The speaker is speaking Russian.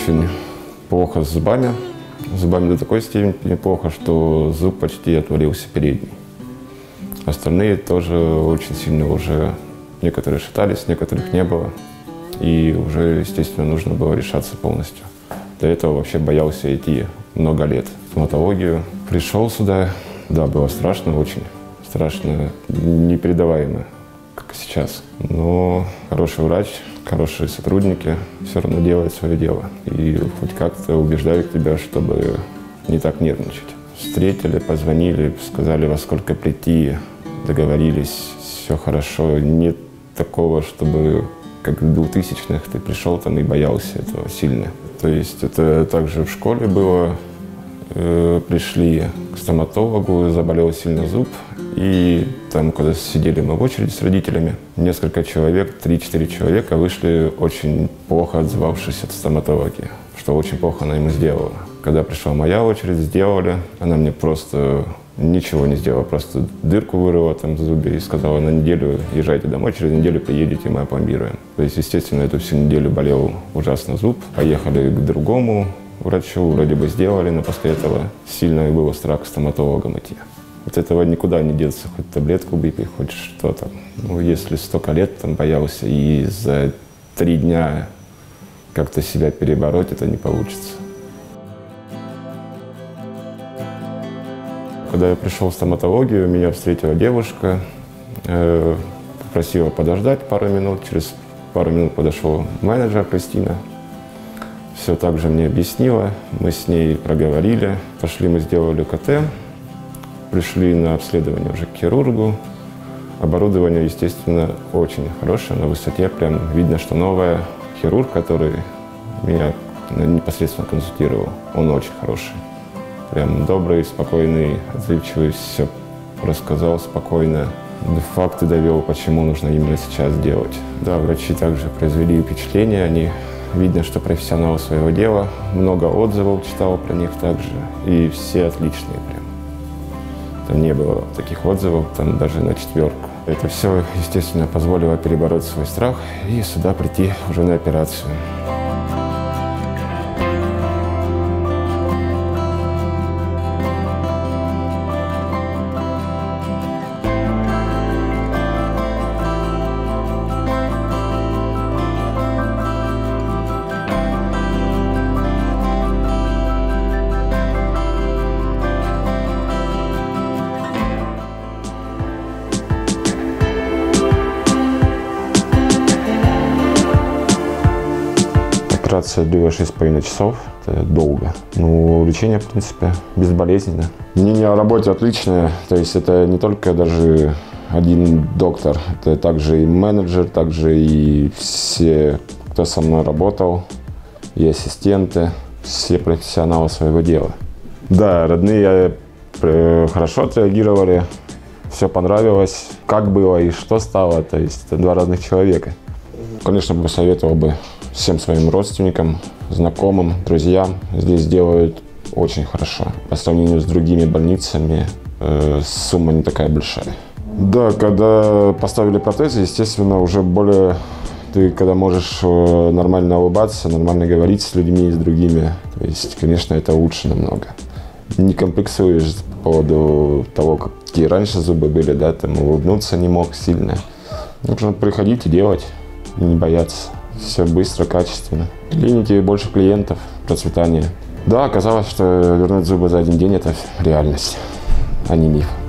очень плохо с зубами. С зубами до такой степени плохо, что зуб почти отвалился передний. Остальные тоже очень сильно уже, некоторые шатались, некоторых не было. И уже, естественно, нужно было решаться полностью. До этого вообще боялся идти много лет в стоматологию. Пришел сюда, да, было страшно, очень страшно, непередаваемо, как сейчас. Но хороший врач, хорошие сотрудники все равно делают свое дело. И хоть как-то убеждают тебя, чтобы не так нервничать. Встретили, позвонили, сказали, во сколько прийти, договорились, все хорошо. Нет такого, чтобы как в 2000-х ты пришел там и боялся этого сильно. То есть это также в школе было. Пришли к стоматологу, заболел сильно зуб. И там, когда сидели мы в очереди с родителями, несколько человек, 3-4 человека вышли очень плохо отзывавшись от стоматологии, что очень плохо она ему сделала. Когда пришла моя очередь, сделали. Она мне просто ничего не сделала, просто дырку вырыла там в зубе и сказала: на неделю езжайте домой, через неделю приедете, мы опломбируем. То есть, естественно, эту всю неделю болел ужасно зуб. Поехали к другому врачу, вроде бы сделали, но после этого сильно было страх к стоматологам идти. От этого никуда не деться, хоть таблетку выпей, хоть что-то. Ну, если столько лет там боялся и за 3 дня как-то себя перебороть, это не получится. Когда я пришел в стоматологию, меня встретила девушка, попросила подождать пару минут. Через пару минут подошел менеджер Кристина. Все так же мне объяснила, мы с ней проговорили. Пошли, мы сделали КТ, пришли на обследование уже к хирургу. Оборудование, естественно, очень хорошее, на высоте, прям видно, что новое. Хирург, который меня непосредственно консультировал, он очень хороший. Прям добрый, спокойный, отзывчивый, все рассказал спокойно. Факты довел, почему нужно именно сейчас делать. Да, врачи также произвели впечатление, они видно, что профессионалы своего дела. Много отзывов читал про них также, и все отличные прям. Там не было таких отзывов, там даже на 4. Это все, естественно, позволило перебороть свой страх и сюда прийти уже на операцию. Операция длилась 6,5 часов, это долго. Но лечение, в принципе, безболезненно. Мнение о работе отличное, то есть это не только даже один доктор, это также и менеджер, также и все, кто со мной работал, и ассистенты, все профессионалы своего дела. Да, родные хорошо отреагировали, все понравилось, как было и что стало, то есть это 2 разных человека. Конечно, посоветовал бы всем своим родственникам, знакомым, друзьям. Здесь делают очень хорошо. По сравнению с другими больницами сумма не такая большая. Да, когда поставили протезы, естественно, уже более ты когда можешь нормально улыбаться, нормально говорить с людьми и с другими. То есть, конечно, это лучше намного. Не комплексуешь по поводу того, какие раньше зубы были, да, там улыбнуться не мог сильно. Нужно приходить и делать, не бояться. Все быстро, качественно. В клинике больше клиентов, процветание. Да, оказалось, что вернуть зубы за 1 день – это реальность, а не миф.